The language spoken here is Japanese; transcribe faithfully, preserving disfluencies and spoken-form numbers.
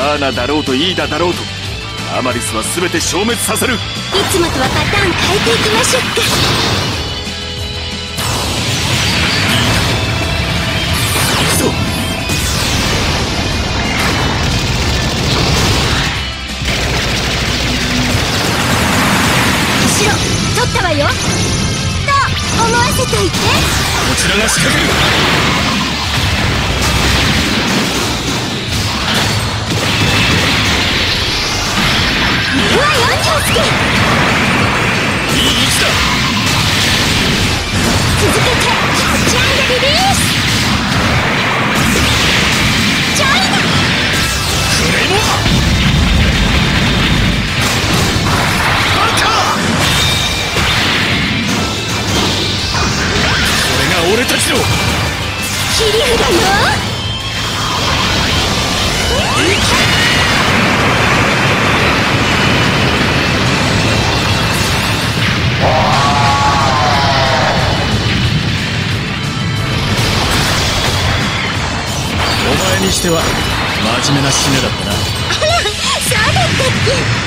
アーナだろうとイーダだろうとアマリスは全て消滅させる。いつもとはパターン変えていきましょうか。 行くぞ。 後ろ取ったわよと思わせといて。 こちらが仕掛ける。 うわよんじゅうつけ。いい位置だ。 続けてキャッチ&リリース。ジョイだ。 クレイモアバカ。これが俺たちの切り札よ。 お前にしては真面目な締めだったな。 あら、そうだったっけ。